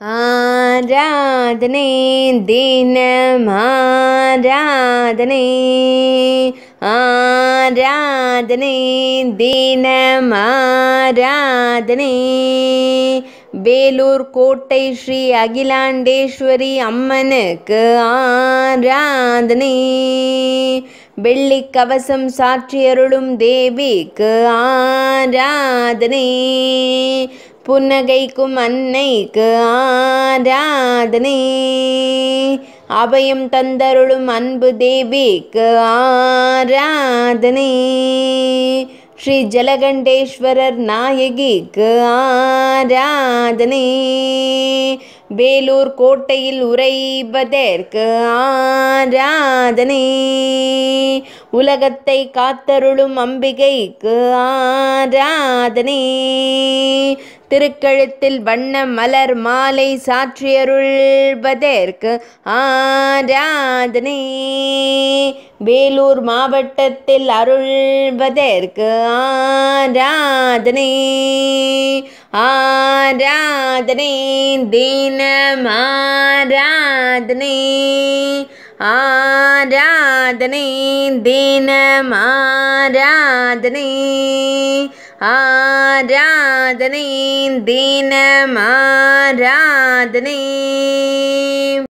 ஆராதனை தினம் ஆராதனை ஆராதனை தினம் ஆராதனை வேலூர் கோட்டை ஸ்ரீ அகிலாண்டேஸ்வரி அம்மனுக்கு ஆராதனை வெள்ளிக் கவசம் சாற்றியருளும் தேவிக்கு ஆராதனை புன்னகைக்கும் அன்னைக்கு ஆராதனை அபயம் தந்தருளும் அன்பு தேவிக்கு ஆராதனை ஸ்ரீ ஜலகண்டேஸ்வரர் நாயகிக்கு ஆராதனை வேலூர் கோட்டையில் உறைவதற்கு ஆராதனை உலகத்தை காத்தருளும் அம்பிகைக்கு ஆராதனை திருக்கழுத்தில் வண்ண மலர் மாலை சாற்றியருள்வதற்கு ஆராதனை வேலூர் மாவட்டத்தில் அருள்வதற்கு ஆராதனை ஆராதனை தினம் ஆராதனை ஆராதனை தினம் ஆராதனை ஆராதனை தினம் ஆராதனை.